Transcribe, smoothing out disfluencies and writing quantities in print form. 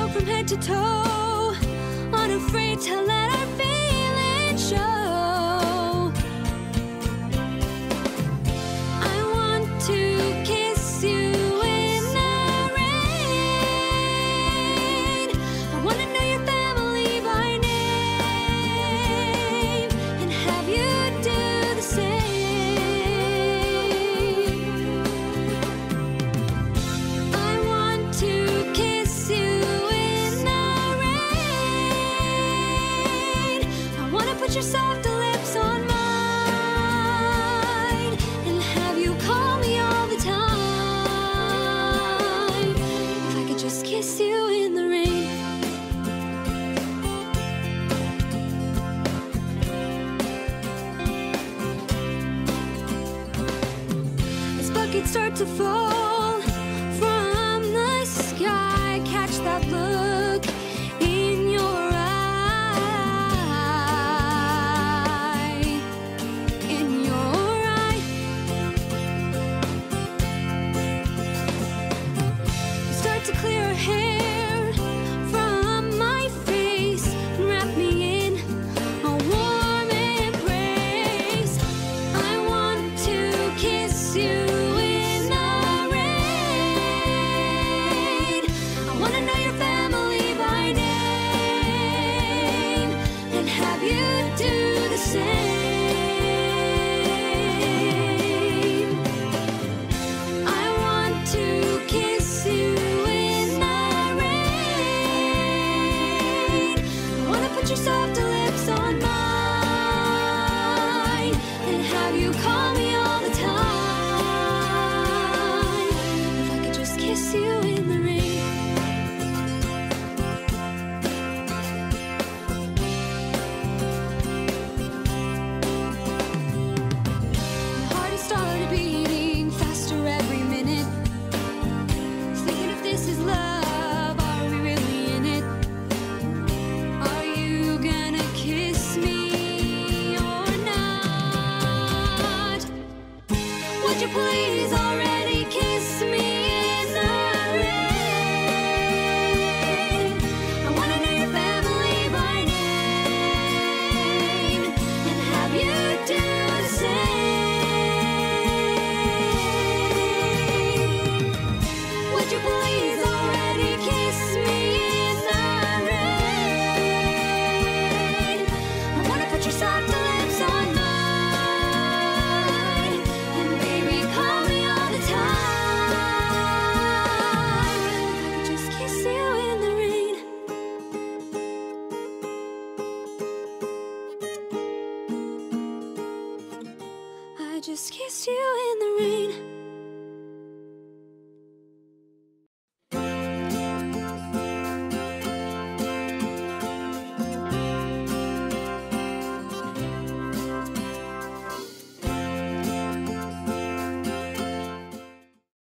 from head to toe, unafraid to let our feelings show. I want to kiss you in the rain. I want to know your family by name and have you do the same. I want to kiss you in the rain. I want to put your soft lips on mine and have you call me all the time. If I could just kiss you in the rain. As buckets start to fall from the sky, catch that look in your eye, in your eye. Start to clear a hair from my face and wrap me in a warm embrace. I want to kiss you in the rain. I want to know your family by name and have you do the same. I want to kiss you in the rain. I want to put your soft lips on mine and have you call me all the time. If I could just kiss you in the rain. My heart has started beating faster every minute, thinking if this is love, are we really in it? Are you gonna kiss me or not? Would you please